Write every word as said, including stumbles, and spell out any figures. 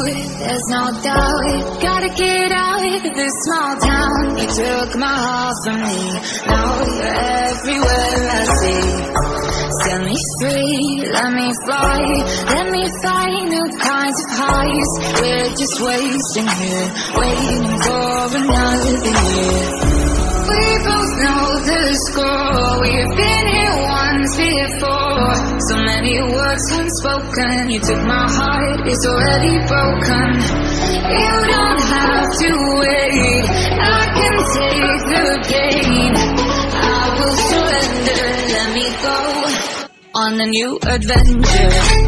there's no doubt. Gotta get out of this small town. You took my heart from me, now you're everywhere I see. Set me free, let me fly, let me find new kinds of highs. We're just wasting here, waiting for another year. We both know the score, we've been here once before. So many words unspoken, you took my heart, it's already broken. You don't have to wait, I can take the pain. I will surrender, let me go on a new adventure.